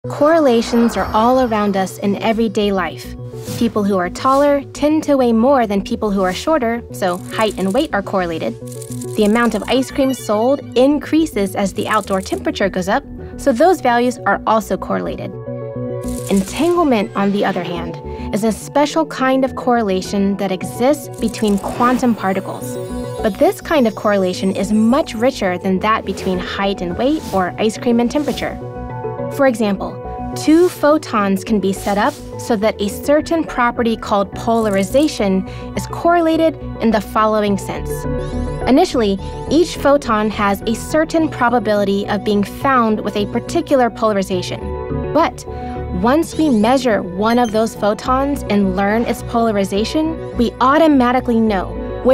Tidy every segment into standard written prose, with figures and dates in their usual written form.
Correlations are all around us in everyday life. People who are taller tend to weigh more than people who are shorter, so height and weight are correlated. The amount of ice cream sold increases as the outdoor temperature goes up, so those values are also correlated. Entanglement, on the other hand, is a special kind of correlation that exists between quantum particles. But this kind of correlation is much richer than that between height and weight or ice cream and temperature. For example, two photons can be set up so that a certain property called polarization is correlated in the following sense. Initially, each photon has a certain probability of being found with a particular polarization. But once we measure one of those photons and learn its polarization, we automatically know with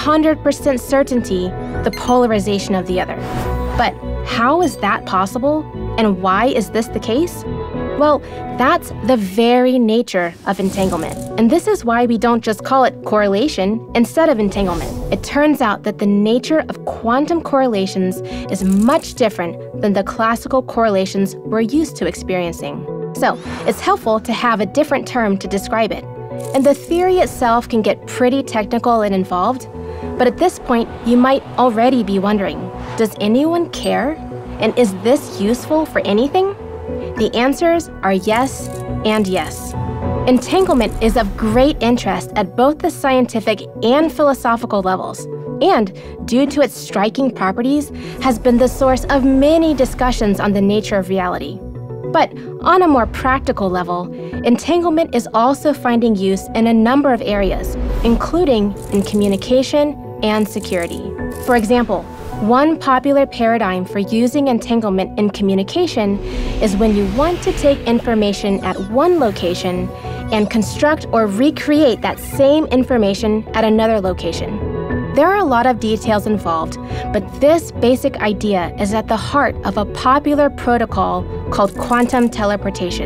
100% certainty the polarization of the other. But how is that possible? And why is this the case? Well, that's the very nature of entanglement. And this is why we don't just call it correlation instead of entanglement. It turns out that the nature of quantum correlations is much different than the classical correlations we're used to experiencing. So it's helpful to have a different term to describe it. And the theory itself can get pretty technical and involved. But at this point, you might already be wondering, does anyone care? And is this useful for anything? The answers are yes and yes. Entanglement is of great interest at both the scientific and philosophical levels, and due to its striking properties, has been the source of many discussions on the nature of reality. But on a more practical level, entanglement is also finding use in a number of areas, including in communication and security. For example, one popular paradigm for using entanglement in communication is when you want to take information at one location and construct or recreate that same information at another location. There are a lot of details involved, but this basic idea is at the heart of a popular protocol called quantum teleportation.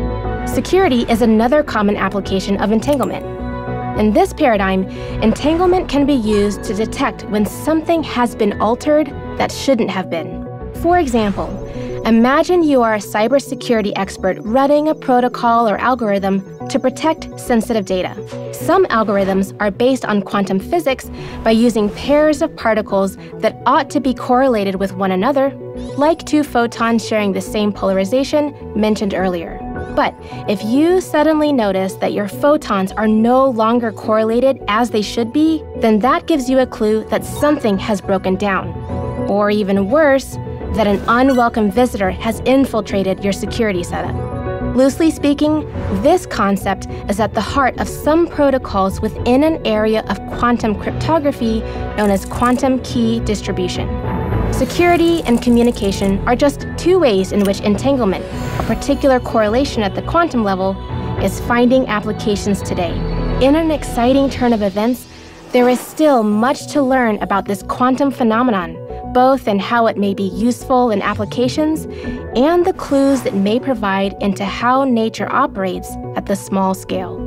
Security is another common application of entanglement. In this paradigm, entanglement can be used to detect when something has been altered that shouldn't have been. For example, imagine you are a cybersecurity expert running a protocol or algorithm to protect sensitive data. Some algorithms are based on quantum physics by using pairs of particles that ought to be correlated with one another, like two photons sharing the same polarization mentioned earlier. But if you suddenly notice that your photons are no longer correlated as they should be, then that gives you a clue that something has broken down. Or even worse, that an unwelcome visitor has infiltrated your security setup. Loosely speaking, this concept is at the heart of some protocols within an area of quantum cryptography known as quantum key distribution. Security and communication are just two ways in which entanglement, a particular correlation at the quantum level, is finding applications today. In an exciting turn of events, there is still much to learn about this quantum phenomenon, both in how it may be useful in applications and the clues it may provide into how nature operates at the small scale.